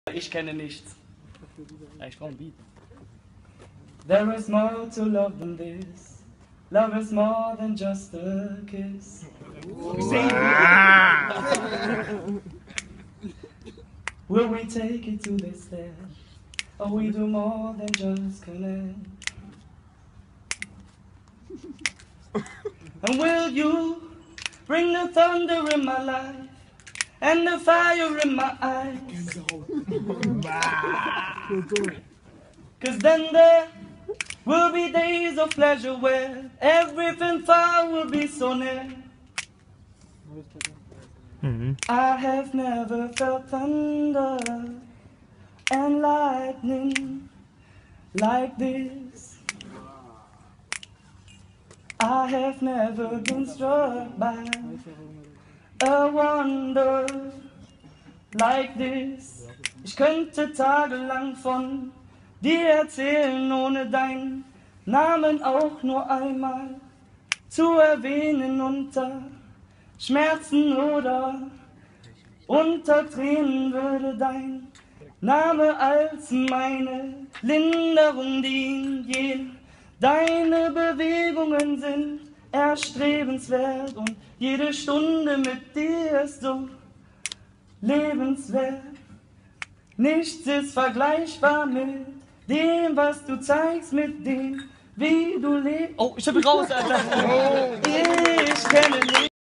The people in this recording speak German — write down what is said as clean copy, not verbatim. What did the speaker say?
Ich kenne nichts. Ich brauche ein Beat. There is more to love than this. Love is more than just a kiss. Will we take it to this step? Or we do more than just connect? And will you bring the thunder in my life and the fire in my eyes? 'Cause then there will be days of pleasure where everything far will be so near. I have never felt thunder and lightning like this. I have never been struck by a wonder like this. Ich könnte tagelang von dir erzählen, ohne deinen Namen auch nur einmal zu erwähnen. Unter Schmerzen oder unter Tränen würde dein Name als meine Linderung dienen. Deine Bewegungen sind erstrebenswert und jede Stunde mit dir ist so lebenswert. Nichts ist vergleichbar mit dem, was du zeigst, mit dem, wie du lebst. Oh, ich bin raus, Alter. Ich kenne nicht.